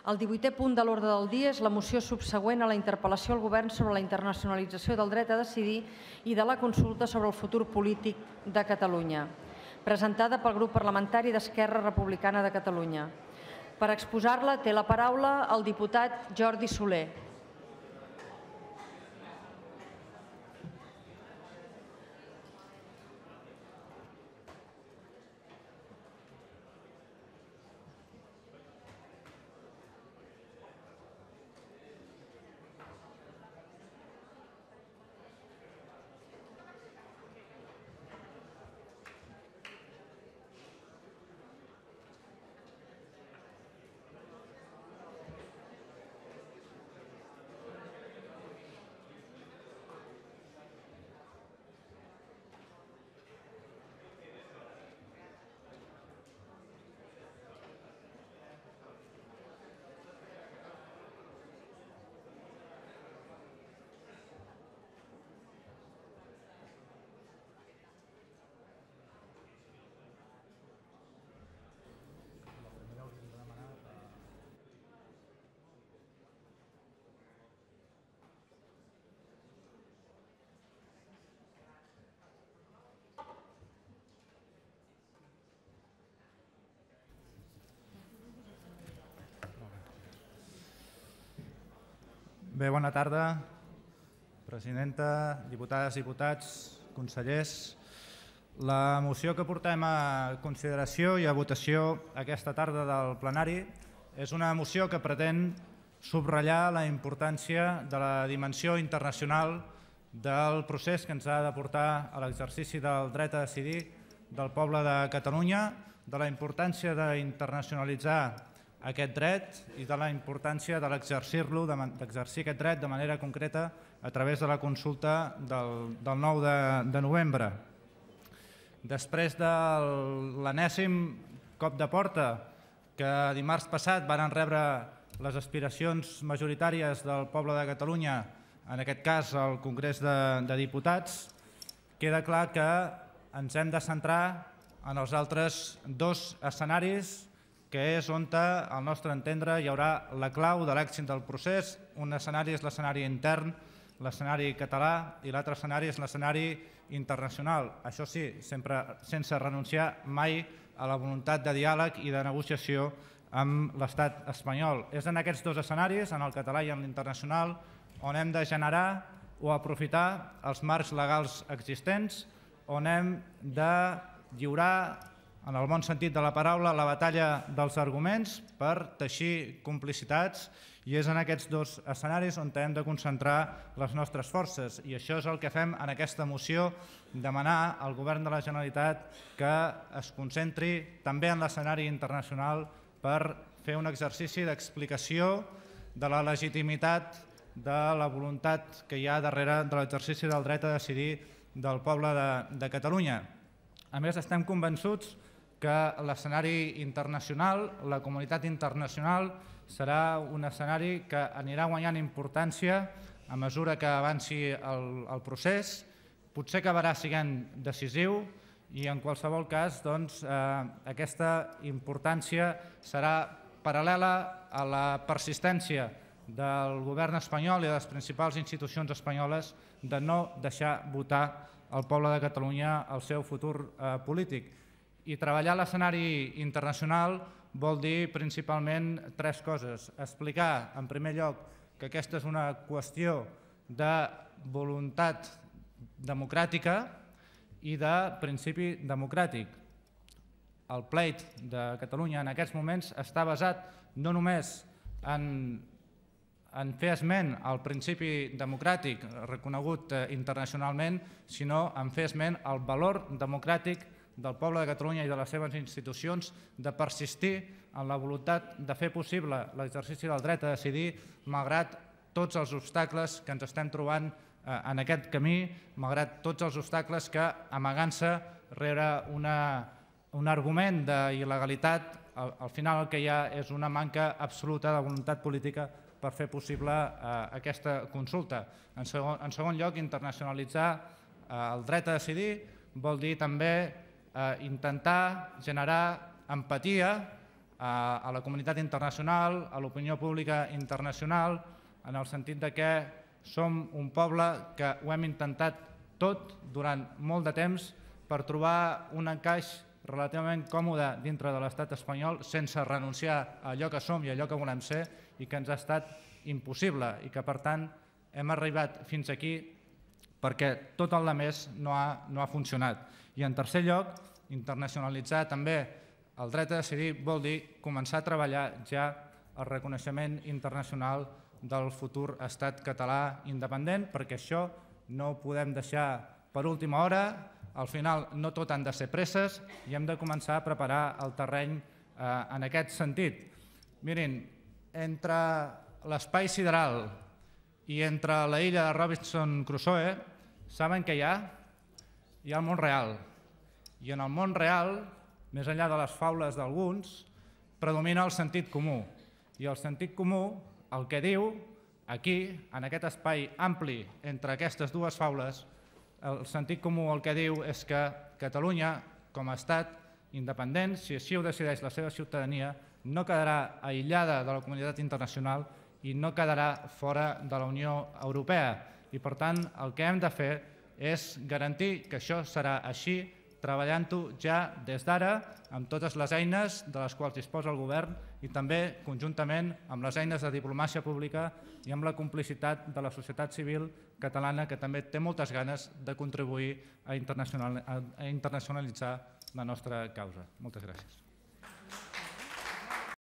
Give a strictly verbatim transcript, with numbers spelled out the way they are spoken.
El divuitè punt de l'ordre del dia és la moció subsegüent a la interpel·lació al Govern sobre la internacionalització del dret a decidir i de la consulta sobre el futur polític de Catalunya, presentada pel grup parlamentari d'Esquerra Republicana de Catalunya. Per exposar-la té la paraula el diputat Jordi Soler. Bé, bona tarda, presidenta, diputades, diputats, consellers. La moció que portem a consideració i a votació aquesta tarda del plenari és una moció que pretén subratllar la importància de la dimensió internacional del procés que ens ha de portar a l'exercici del dret a decidir del poble de Catalunya, de la importància d'internacionalitzar aquest dret i de la importància de l'exercir-lo, d'exercir aquest dret de manera concreta a través de la consulta del nou de novembre. Després de l'enèsim cop de porta que dimarts passat varen rebre les aspiracions majoritàries del poble de Catalunya, en aquest cas al Congrés de Diputats, queda clar que ens hem de centrar en els altres dos escenaris que és on, al nostre entendre, hi haurà la clau de l'èxit del procés. Un escenari és l'escenari intern, l'escenari català, i l'altre escenari és l'escenari internacional. Això sí, sempre sense renunciar mai a la voluntat de diàleg i de negociació amb l'estat espanyol. És en aquests dos escenaris, en el català i en l'internacional, on hem de generar o aprofitar els marcs legals existents, on hem de lliurar, en el bon sentit de la paraula, la batalla dels arguments per teixir complicitats, i és en aquests dos escenaris on hem de concentrar les nostres forces. I això és el que fem en aquesta moció, demanar al Govern de la Generalitat que es concentri també en l'escenari internacional per fer un exercici d'explicació de la legitimitat de la voluntat que hi ha darrere de l'exercici del dret a decidir del poble de Catalunya. A més, estem convençuts que l'escenari internacional, la comunitat internacional, serà un escenari que anirà guanyant importància a mesura que avanci el procés. Potser acabarà sent decisiu i, en qualsevol cas, aquesta importància serà paral·lela a la persistència del govern espanyol i de les principals institucions espanyoles de no deixar votar al poble de Catalunya el seu futur polític. I treballar a l'escenari internacional vol dir principalment tres coses. Explicar, en primer lloc, que aquesta és una qüestió de voluntat democràtica i de principi democràtic. El pleit de Catalunya en aquests moments està basat no només en en fer esment al principi democràtic reconegut internacionalment, sinó en fer esment al valor democràtic del poble de Catalunya i de les seves institucions de persistir en la voluntat de fer possible l'exercici del dret a decidir malgrat tots els obstacles que ens estem trobant en aquest camí, malgrat tots els obstacles que, amagant-se rere un argument d'il·legalitat, al final el que hi ha és una manca absoluta de voluntat política per fer possible aquesta consulta. En segon lloc, internacionalitzar el dret a decidir vol dir també intentar generar empatia a la comunitat internacional, a l'opinió pública internacional, en el sentit de que som un poble que ho hem intentat tot durant molt de temps per trobar un encaix relativament còmode dintre de l'estat espanyol sense renunciar a allò que som i a allò que volem ser i que ens ha estat impossible i que per tant hem arribat fins aquí perquè tot el més no ha, no ha funcionat. I en tercer lloc, internacionalitzar també el dret a decidir vol dir començar a treballar ja el reconeixement internacional del futur estat català independent, perquè això no ho podem deixar per última hora. Al final no tot han de ser presses i hem de començar a preparar el terreny en aquest sentit. Mirin, entre l'espai sideral i entre la illa de Robinson Crusoe, saben què hi ha? Hi ha el món real. I en el món real, més enllà de les faules d'alguns, predomina el sentit comú. I el sentit comú, el que diu, aquí, en aquest espai ampli entre aquestes dues faules, el sentit comú el que diu és que Catalunya, com a estat independent, si així ho decideix la seva ciutadania, no quedarà aïllada de la comunitat internacional i no quedarà fora de la Unió Europea. I per tant, el que hem de fer és garantir que això serà així, treballant-ho ja des d'ara amb totes les eines de les quals disposa el govern i també conjuntament amb les eines de diplomàcia pública i amb la complicitat de la societat civil catalana que també té moltes ganes de contribuir a internacionalitzar la nostra causa. Moltes gràcies.